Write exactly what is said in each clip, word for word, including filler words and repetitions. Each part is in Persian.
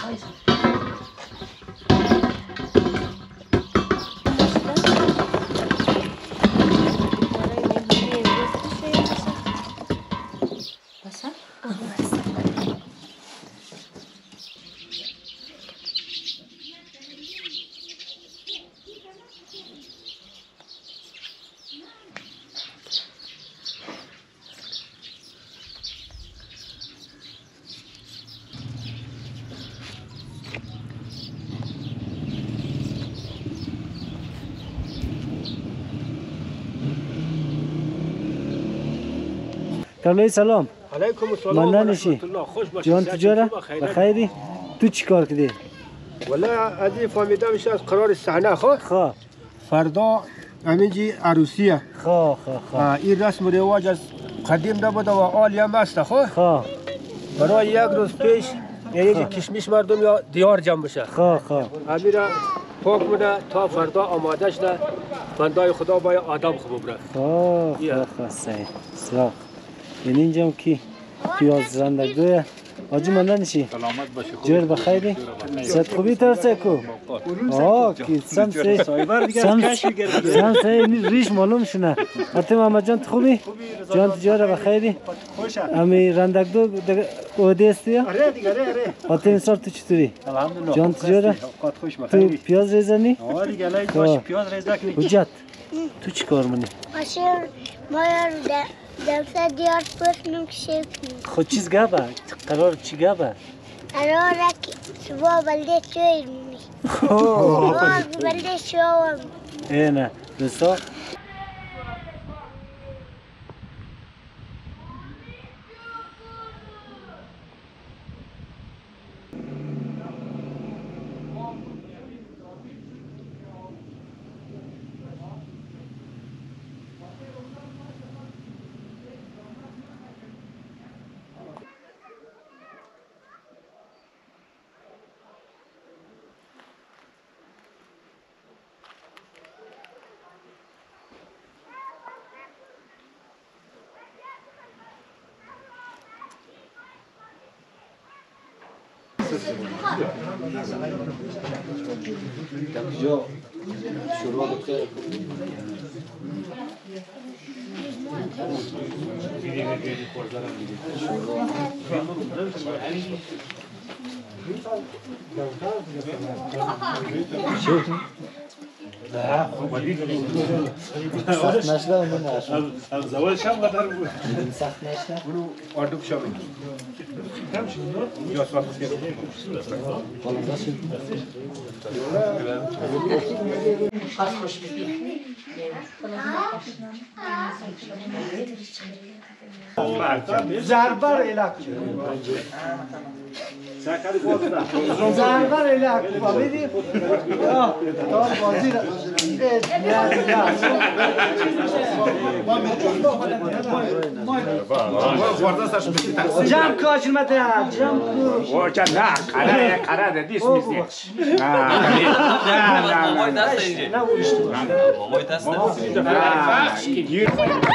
کاملی سلام. علیکم السلام و رحمت الله. خوش باشید. جان تجاره بخیری؟ تو چی کار کردی؟ والله از این فهمیدم میشه از قرار صحنه خو. خو. فردا همینجی عروسیه. خو خو خو. این رسم و رواج از قدیم نبوده و عالی هم است خو. خو. برای یک روز پیش یعنی کشمش مردم یا دیار جمع بشه. خو خو. امیرا پاک مونه تا فردا آماده شده بندای خدا با آدم خوب بره. خو خو خو صحیح. سلام. این اینجام کی پیاز رندگوه آجی من ننشی سلامت باشی جور بخیری صد خوبی ترسه کو آه کی سم سی سم سم سی ریش معلوم شونه حتی محمد جان خوبی جان تجاره بخیری امی رندگدو اوده استی اره دیگه اره اره حتی این سال تو چطوری الحمدلله جان تجاره تو پیاز ریزنی آه دیگه لایت باش پیاز ریزه کنی حجت تو چی کار منی ماشین ما یار دلسه دیار پس نمکشه خود چیز گبه قرار چی گبه قرار که سوا بلده چویر منی سوا بلده شوام اینه بسا جو شروع بکنه سخت نشده من نشد از زوال شب قدر بود سخت نشده برو آردوب شو یا سوات بسید خواست خوش بگیم زربر الک زربر الک ببینید تا بازی جمع کاش مده جمع کو وچا نه قراره قراره دیس میسی نه نه مامای دست اینجا مامای دست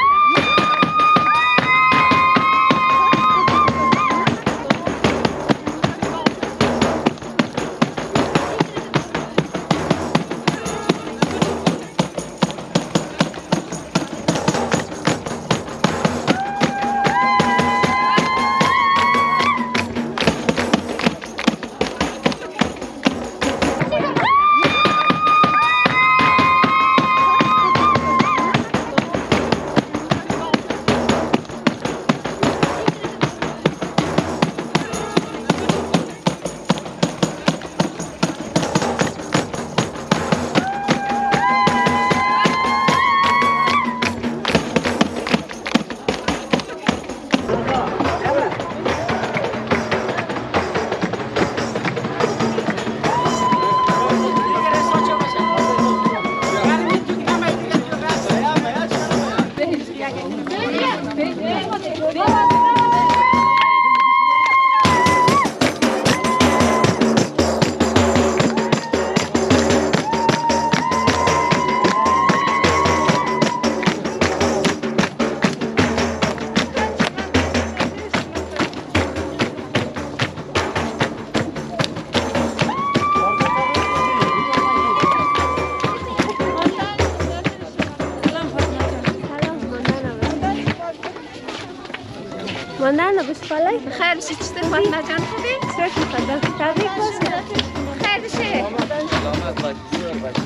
ماندن بسپاله خیر بشه چطور فاطمه جان خوبی؟ چطور فضل تبریک باشه خیر بشه سلامت باش زور باش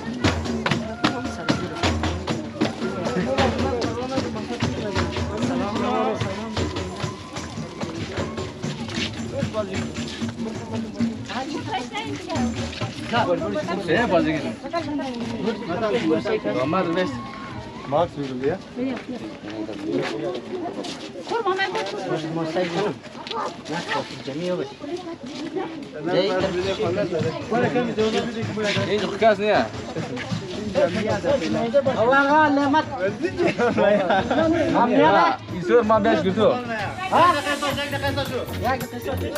سه بازی کردیم. داماد بست. ماکس میگه. قربان من باش. مستعد کنم. نه جمعی باش. این خکاز نیه. آقا لمت. ایسور ما بیاش گفتو. ها؟ یک قصه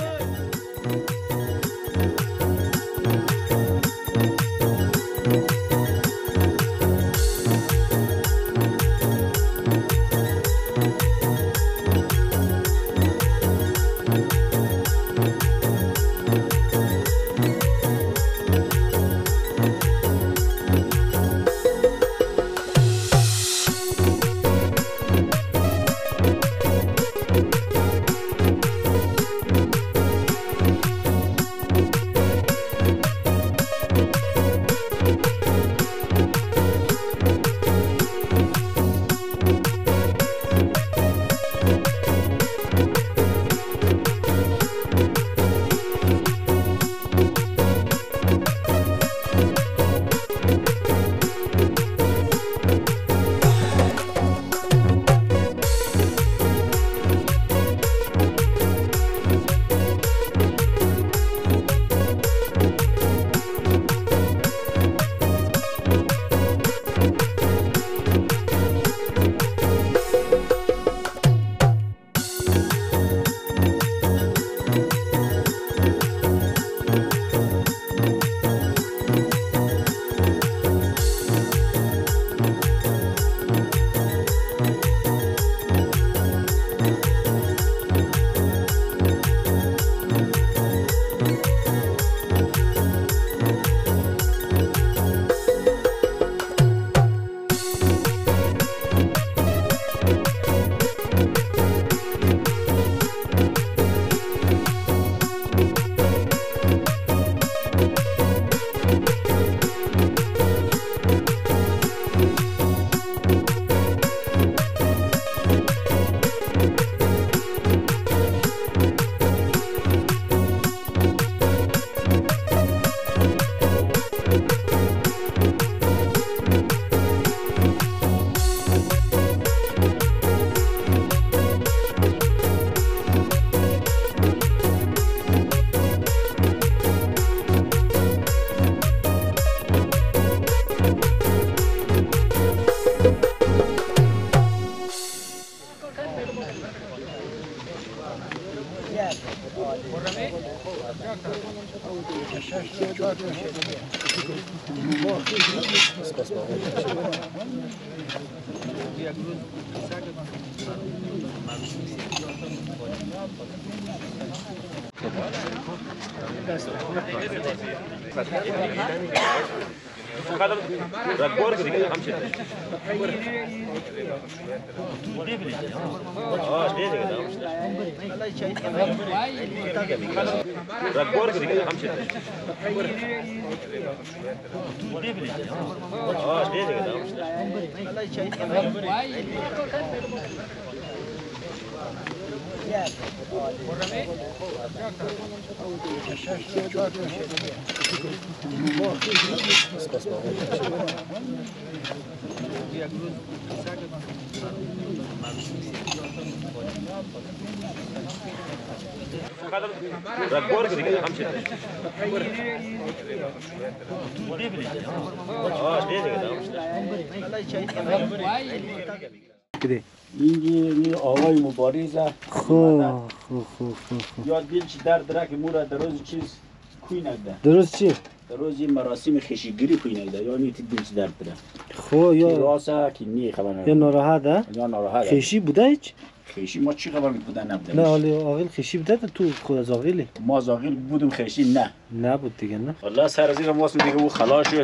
اینجی آقای مبارزه خو خو خو خو یاد بیل چی در درک مورا در روز چیز کوی نگده درست چی؟ در روز این مراسم خشیگیری کوی نگده یا نیتی بیل چی در درک خو یا راسه که نی خبر یا نگده ناراحته یا ناراحت خیشی بوده هیچ؟ خیشی ما چی خبر بودن نبوده نه حالی آقیل خیشی بوده تو خود از آقیلی؟ ما از آقیل بودم خیشی نه نبود دیگه نه والله سر زیر واسم دیگه او خلاص شد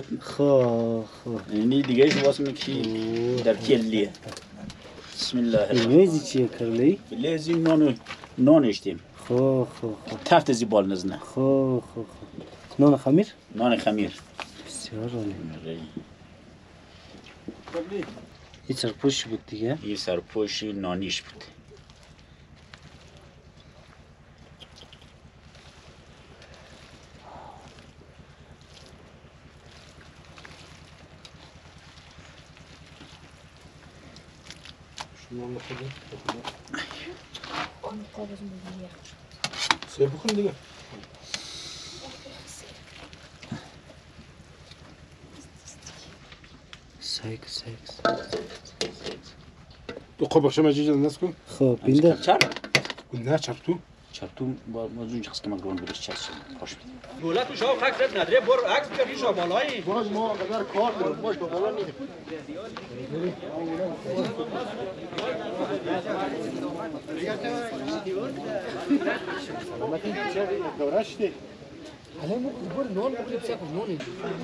خو خو یعنی دیگه ایش واسم کی در کلیه بسم الله الرحمن الویزی چیه کرلی؟ بلیزی نانو نان اشتیم خو خو خو تفت زیبال نزنه خو خو خو نان خمیر نان خمیر بسیار عالی این سرپوش بود دیگه این سرپوش نانیش بود سه بخون دیگه سایک سایک تو قبر شما جیجا الناس كن خب بینده چرا؟ قلنا شرطو چرتو با موضوع شخص که مگرون بودش چرس خوش بید دولت شما خاک نداره بر عکس بگیر شما بالایی باز ما قدر کار دارم باش با بالا نیست دورشتی الان مو بر نون بقول بسيف نون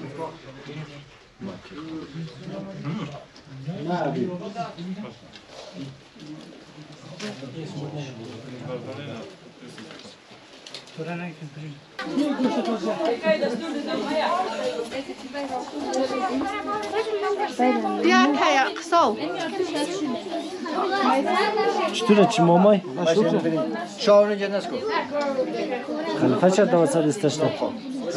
بیار هیا قصو چطوره چی مامای؟ شاور اینجا نسکو خلیفه چه دوازده دستشته؟ خب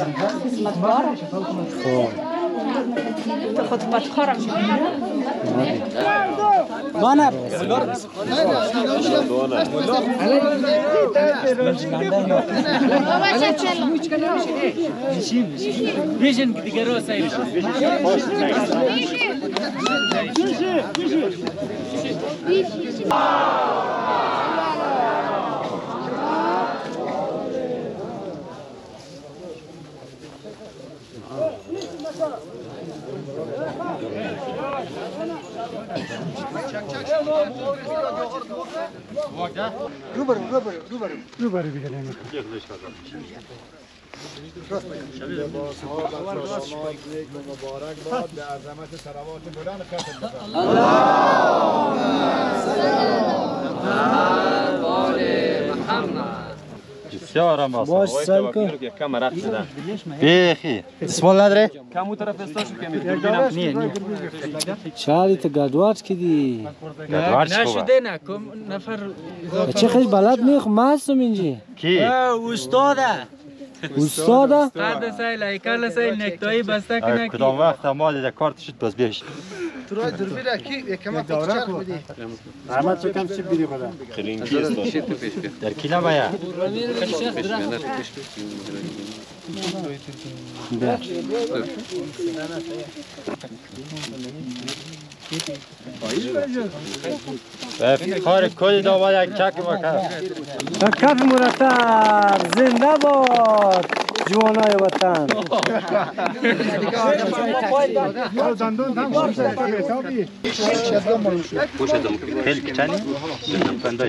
تو خود بدکارم مانب بیشن دیگه رو سایش روبرو روبرو روبرو روبرو بیگنه مبارک باد به عظمت صلوات بلند خاتم بسیار ماست باش سال کن کم رفت شدن بیخی اسمال نداره؟ کمو طرف استاشو که میبینم نیه نیه چالی تو گردوارد کدی نشده نکم نفر چه خیلی بلد نیخ مستم اینجی کی؟ استاده استاده؟ قد سای لایکال سای نکتایی بسته کنه کدام وقت ما دیده کارت شد باز بیش تو را دربی را کی یکم چرخ بدی احمد تو کم چی بیدی خدا در کیلا بایا افتخار کل داماد یک چک مکرد کف مرتب زنده باد جوانای وطن خیلی کچانی؟ بنداش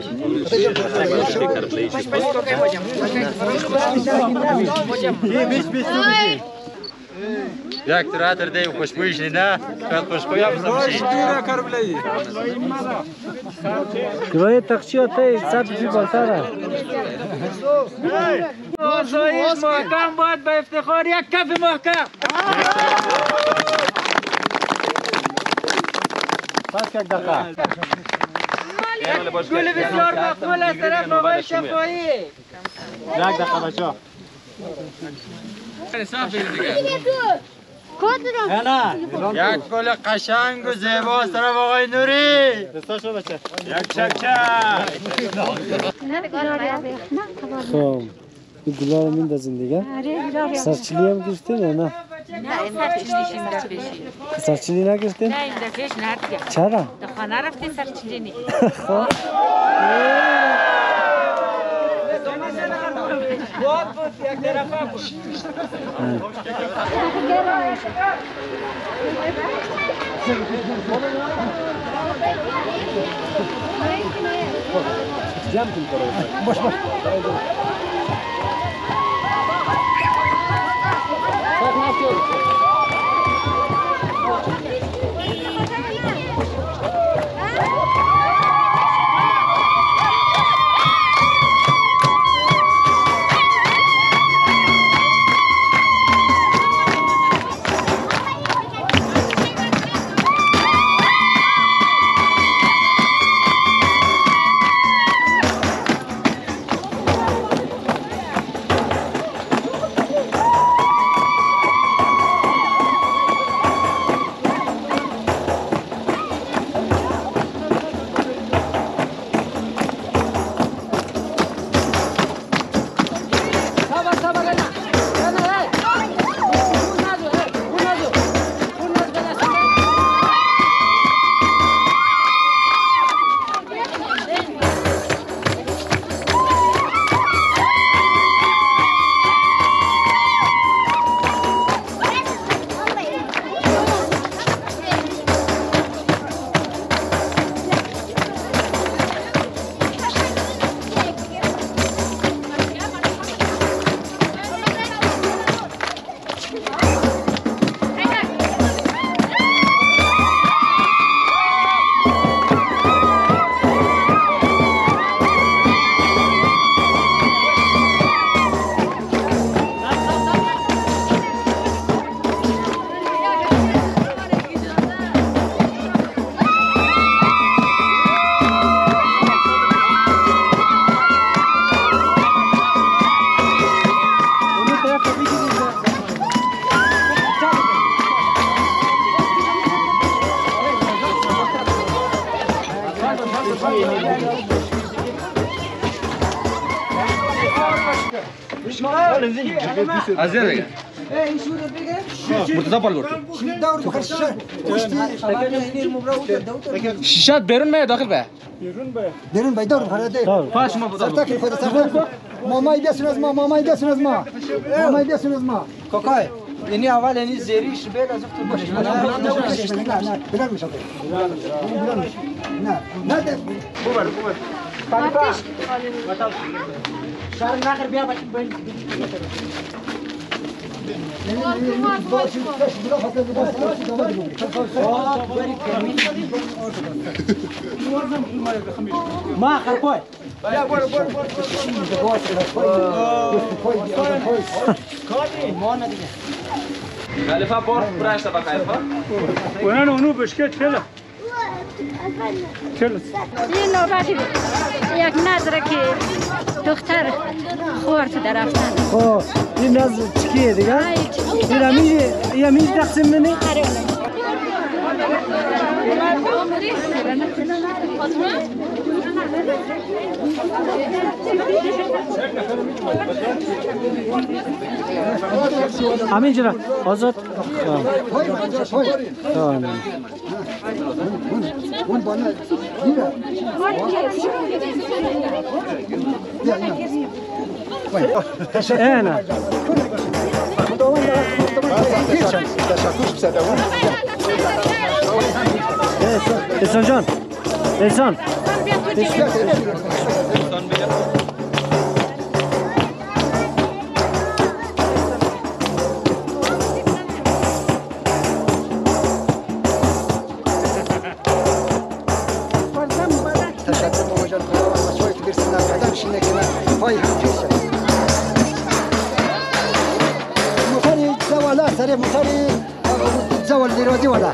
یک تراتر دیم خوشبویش نه فقط خوشبوی هم زمشی گروه تخچی آتای صد فی بالتره آسایش محکم باید به افتخار یک کف محکم پس یک دقیقه گل بسیار مقبول از طرف آقای شفایی یک دقیقه بچه ها یک گل قشنگ و زیبا از طرف آقای نوری دستاشو بچه یک چک چک خب این گلا رو میندازین دیگه سرچیلی هم گرفتین یا نه؟ نه سرچینیشی میره پیشی سرچیلی نگرفتین؟ نه این دفعش نردیم چرا؟ در خانه رفتی سرچینی نی خب بود بود یک طرفه بود جمع کن کرو باش باش ازیر بگه مرتضی پال گرد شیشت بیرون میاد داخل به بیرون باید دارم خرده پاش ما بودم سرتاکی خود سرتاکی مامای بیاسون از ما مامای بیاسون از ما مامای بیاسون از ما کاکای اینی اول اینی زیریش بیاد از افتر باشه نه نه نه بلند میشه نه نه نه بوبر بوبر خلیفه شهر نخر بیا باید باید ما خرپای خلیفه بار برایش با خلیفه ونن اونو بشکت چله چله این نوبتی یک نظره که دختر خورد در رفتن خب این نظر چکیه دیگه؟ این همیشه این همیشه تقسیم منی؟ همین جرا آزاد انا احسان جان احسان سر موتوری زوال دیرازی ولا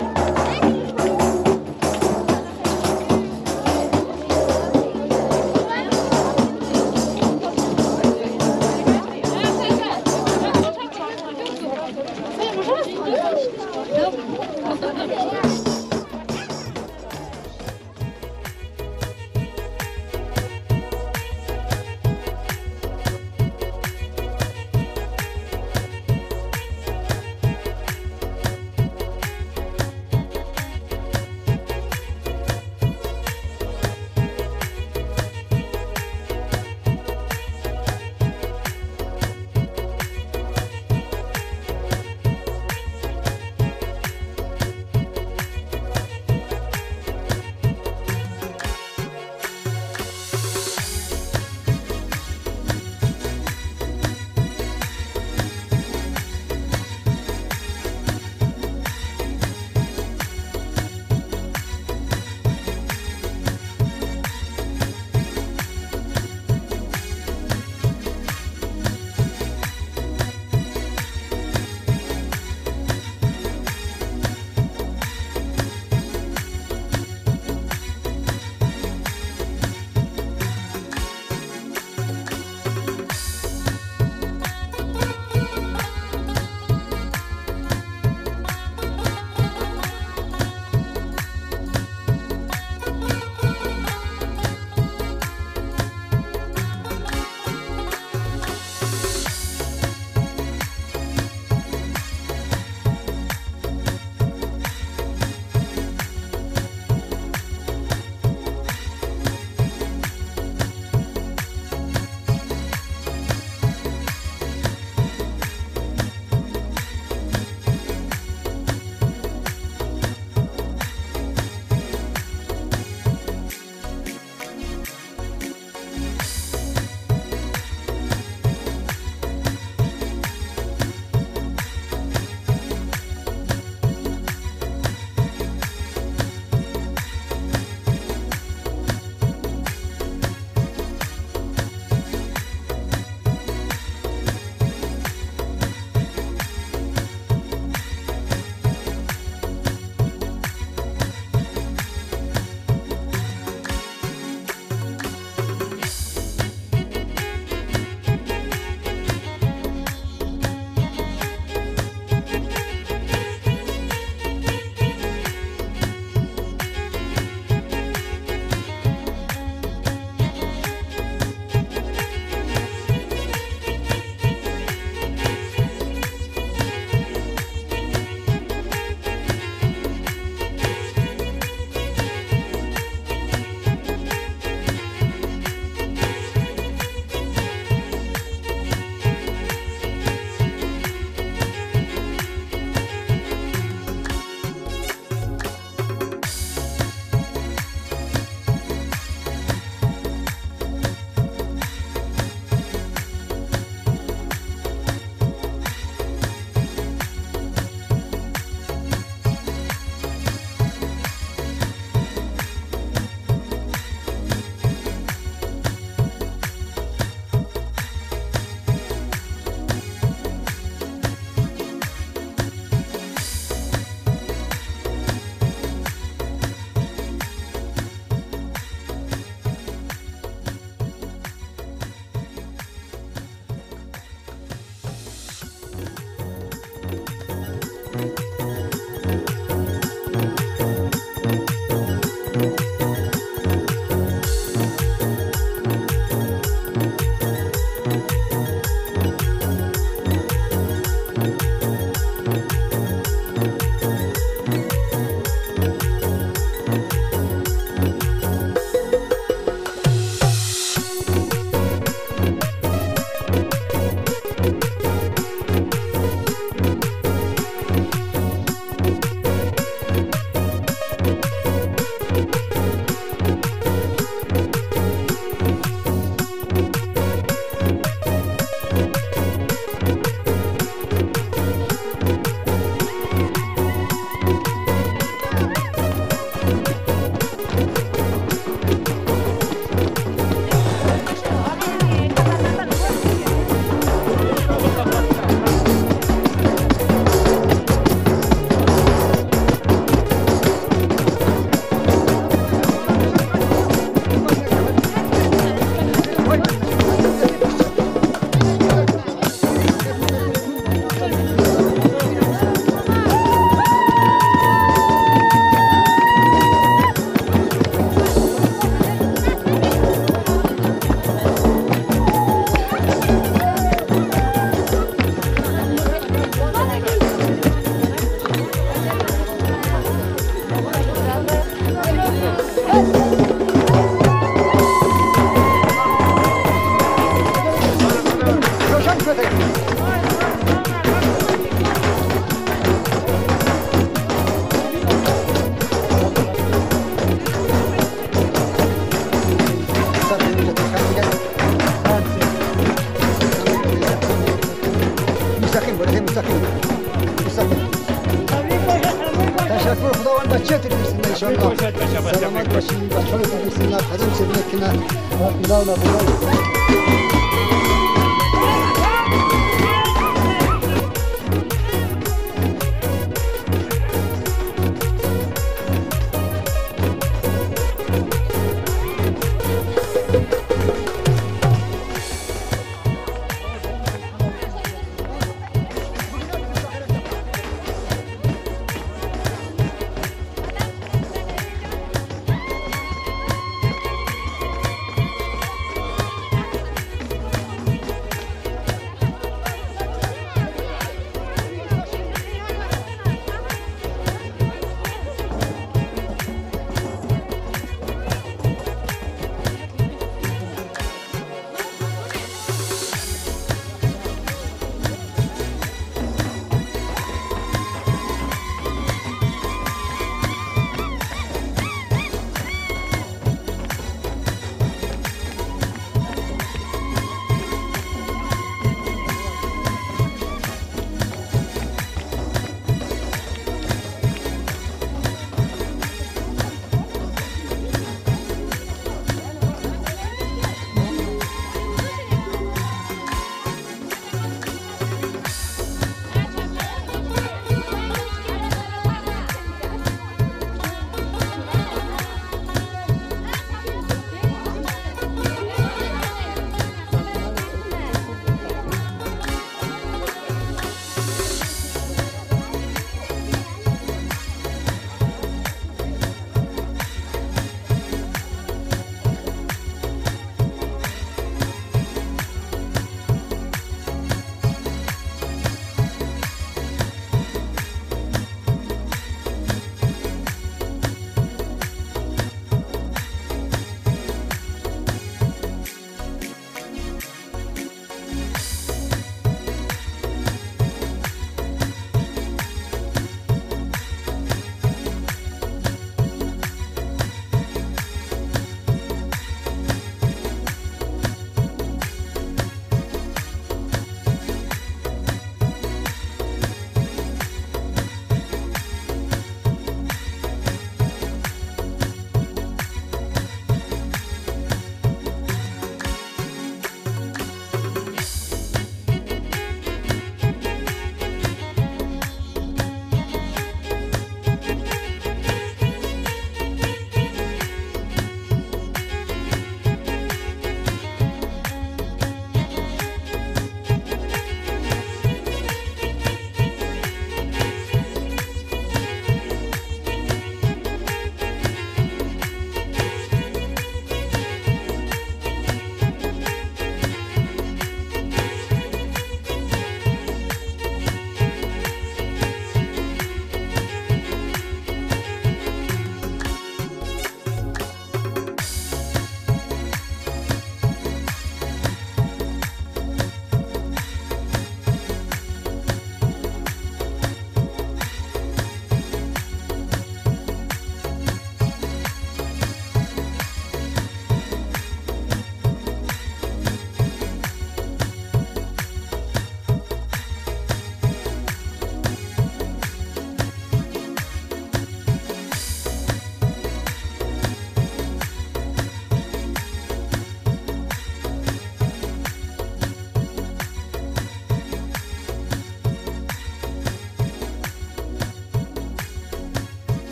چای بسم الله خدم چه بنکنه.